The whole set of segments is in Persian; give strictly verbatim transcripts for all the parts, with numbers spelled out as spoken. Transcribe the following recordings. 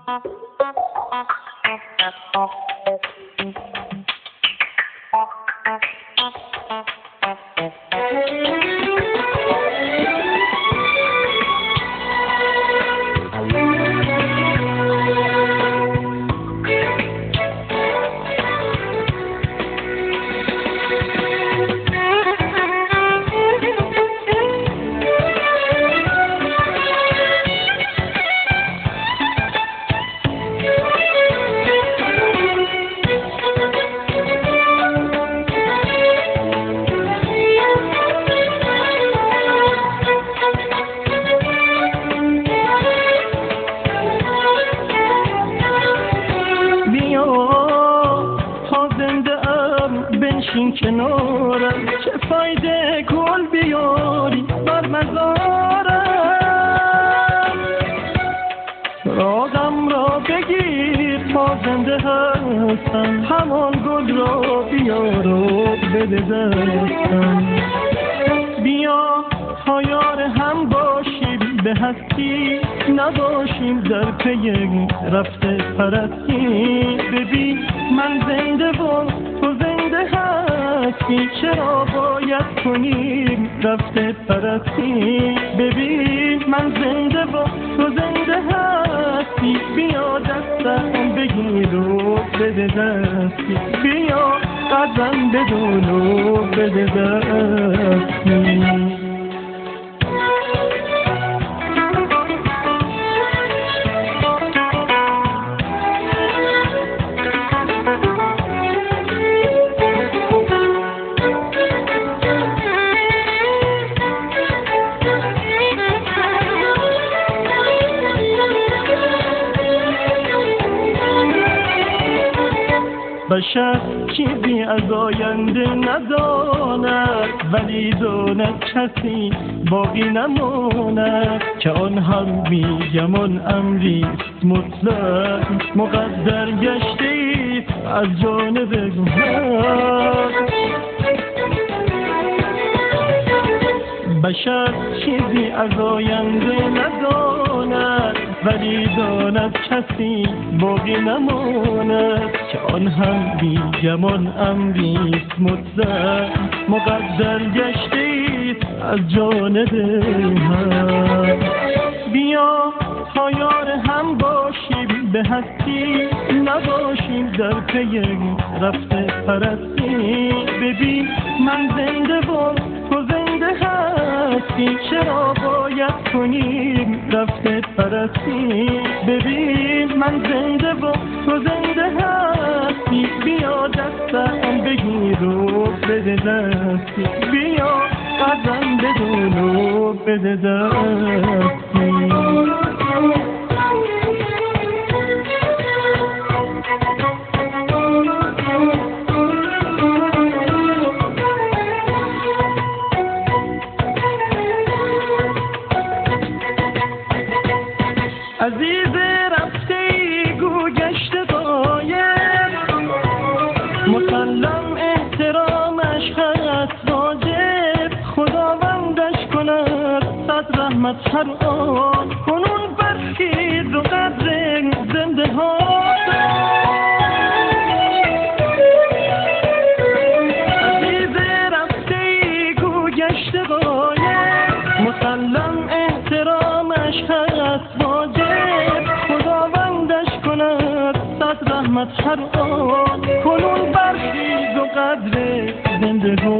بنشین کنارم، چه فایده کل بیاری بر مزارم. راغم را بگیر تا زنده هستم، همان گل را بیار و بده دستم. بیا تا یار هم باشیم، به هستی نباشیم در پی رفته پرستی. ببین من زنده و تو زنده هستی، چرا باید کنیم رفته پرستی. ببین من زنده و تو زنده هستی، بیا دستم بگیر و بده دستی. بیا قدم بدون و بده دستی. بشر چیزی از آینده نداند، ولی داند کسی باقی نماند. که آن هم میگم آن امری مطلق، مقدر گشته ایست از جانب حق. بشر چیزی از آینده نداند، ولی داند کسی باقی نماند. که آن هم بیگمان امریست مطلق، مقدر گشته ایست از جانب حق. بیا تا یار هم باشیم، به هستی نباشیم در پی رفته پرستی. ببین من زنده و تو زنده هستی، چرا باید کنیم رفته پرستی. ببین من زنده و تو زنده هستی، بیا دستم بگیر و بده دستی. بیا قدم بدون و بده دستی. عزیز رفته گو گشته باید، مسلم احترامش هست واجب. خداوندش کند صد رحمت هر آن، کنون برخیز و قدر زنده ها. عزیز رفته گو گشته باید، مسلم احترامش هست واجب. خداوندش کند صد رحمت هر آن، کنون برخیز و قدر زنده ها.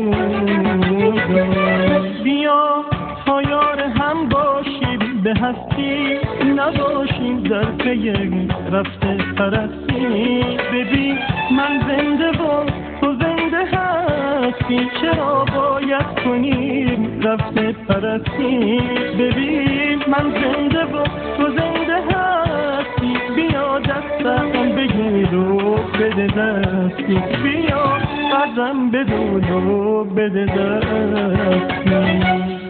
بیا تا یار هم باشیم، به هستی نباشیم در پی رفته پرستی. ببین من زنده و تو زنده هستی، چرا باید کنیم رفته پرستی. ببین من زنده و تو زنده هستی، بیا دستم بگیر و بده دستی. بیا قدم بدون و بده دستی.